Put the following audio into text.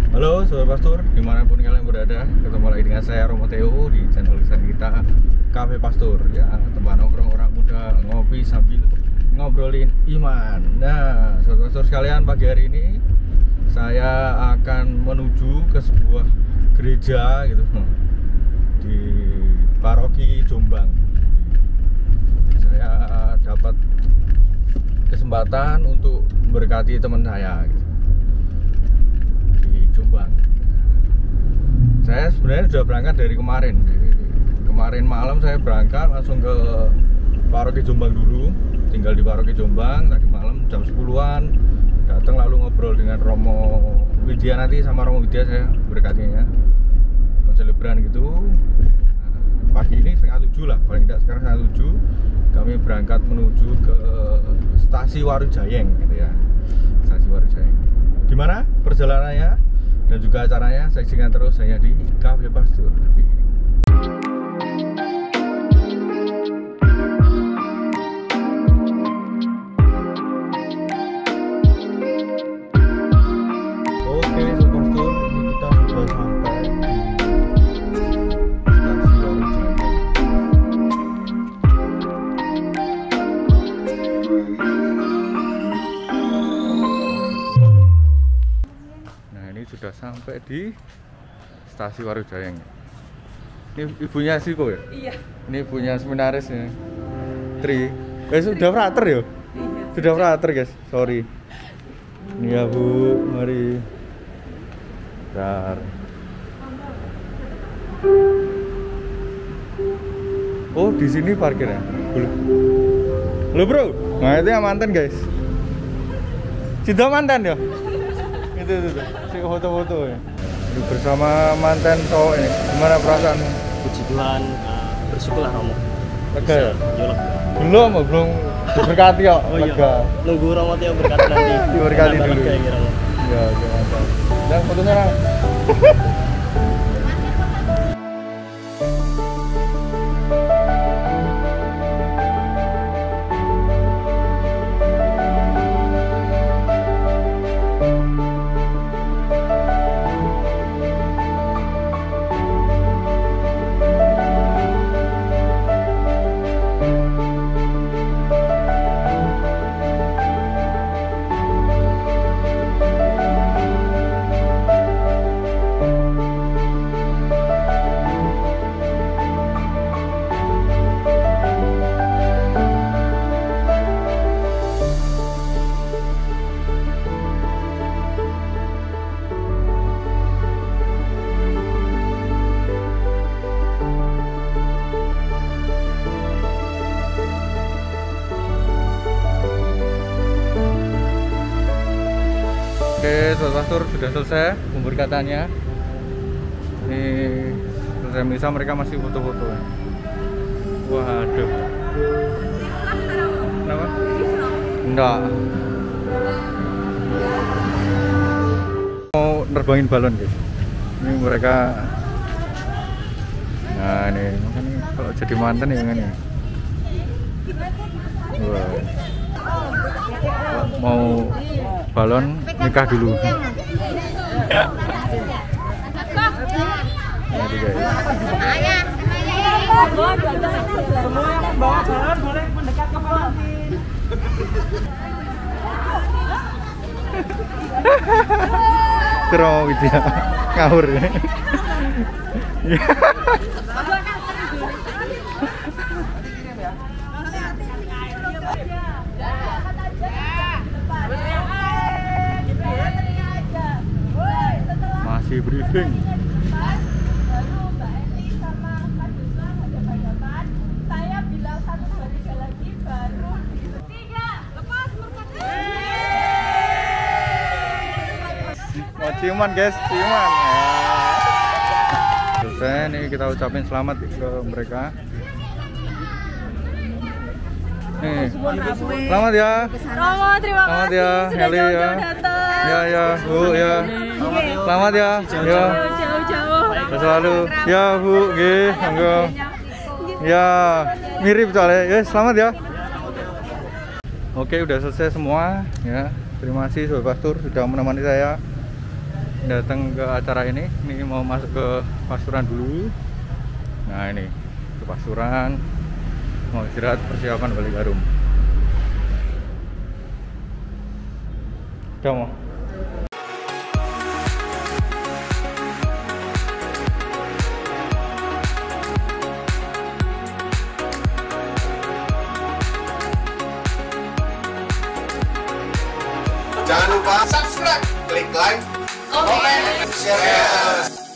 Halo Sobat Pastur, dimanapun kalian berada, ketemu lagi dengan saya Romo Theo di channel kita Cafe Pastur. Ya, tempat nongkrong orang muda ngopi sambil ngobrolin iman. Nah, Sobat Pastur sekalian, pagi hari ini saya akan menuju ke sebuah gereja gitu di Paroki Jombang. Saya dapat kesempatan untuk memberkati teman saya gitu, di Jombang. Saya sebenarnya sudah berangkat dari kemarin. Kemarin malam saya berangkat langsung ke Paroki Jombang dulu, tinggal di Paroki Jombang. Tadi malam jam 10-an datang, lalu ngobrol dengan Romo Widya, nanti sama Romo Widya saya berkatinya konselebran gitu. Pagi ini 6:30 lah, paling tidak sekarang 6:30 kami berangkat menuju ke stasi Warujayeng gitu ya. Stasi Warujayeng. Gimana perjalanannya dan juga acaranya, saksikan terus hanya di Cafe Pastur. Oke, Sobat Pastur, ini kita sudah sampai di stasi Warujayeng. Sudah sampai di stasi Warujayeng. Ini ibunya Siko ya? Iya. Ini ibunya seminaris ya. Tri. Sudah frater ya? Iya. Sudah frater guys. Sorry. Ini ya Bu, mari. Bentar. Oh, di sini parkirnya. Loh bro, nah itu yang mantan guys. Cinta mantan ya? Itu si foto-foto ya. Bersama mantan cowok ini. Gimana perasaanmu? Puji Tuhan, bersyukurlah Romo. Lega ya? Yo lega. Belum diberkati kok. Oh, iya. Lega. Nunggu Romo Theo berkati nanti. Diberkati dulu. Lega ya Romo. Ya, mantap. Dan fotonya lah. Oke, Sobat Pastur, sudah selesai pemberkatannya. Ini selesai misa, mereka masih foto-foto. Waduh. Kenapa? Enggak. Mau nerbangin balon guys. Ini mereka. Nah ini, makanya kalau jadi mantan ya kan ya. Wah. Mau balon nikah dulu. Jadi guys. Semua yang membawa balon boleh mendekat ke pengantin. Kero gitu ya. Ngawur ya. Masih briefing. Mau ciuman guys, ciuman. Selesai nih, kita ucapin selamat ke mereka. Nih, selamat ya. Romo, terima Selamat kasih ya, sudah Heli ya. jauh-jauh datang. Ya, Bu ya. Selamat ya. Ya. Jauh-jauh. Selalu. Ya, Bu, nggih, monggo. Ya, mirip soalnya. Ya, selamat ya. Oke, udah selesai semua ya. Terima kasih Sobat Pastur sudah menemani saya. datang ke acara ini mau masuk ke Pasuruan dulu. Nah ini ke Pasuruan, mau istirahat persiapan balik ke rumah. Udah mau. Jangan lupa subscribe, klik like, komen, share.